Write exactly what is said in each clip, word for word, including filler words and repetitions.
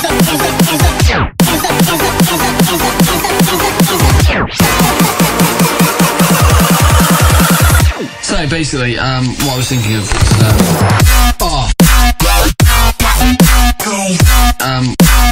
So basically, um, what I was thinking of was, um, oh, um,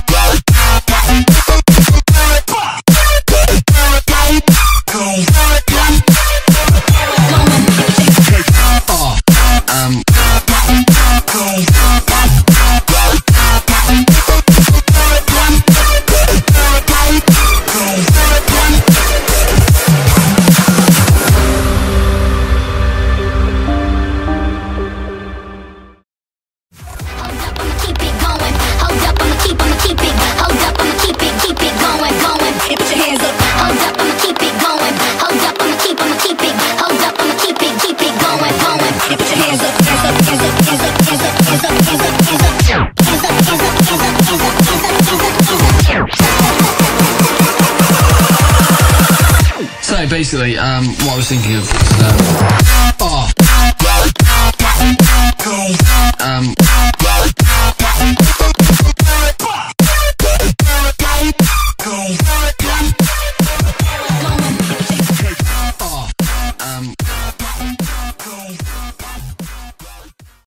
So basically, um, what I was thinking of was, um, oh, um,